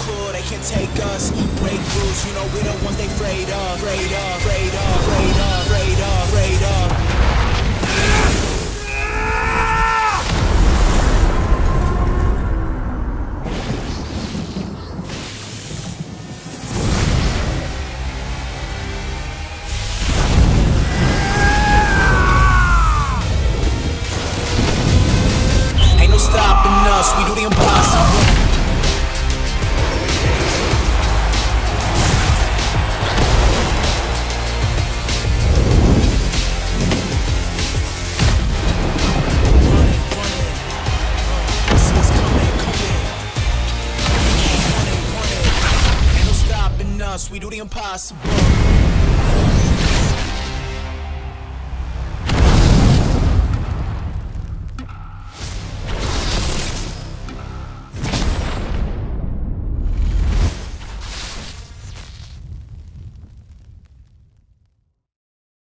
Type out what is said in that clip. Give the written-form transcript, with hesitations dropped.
cool, they can't take us. Break rules, you know we the ones they afraid of. Afraid of, afraid of, afraid of, afraid of, afraid of. Stopping us, we do the impossible. See us coming, coming. Ain't no stopping us, we do the impossible.